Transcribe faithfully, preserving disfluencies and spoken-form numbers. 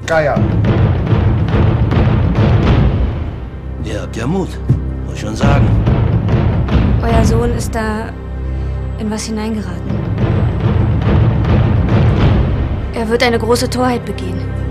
Geier. Ihr habt ja Mut, muss schon sagen. Euer Sohn ist da in was hineingeraten. Er wird eine große Torheit begehen.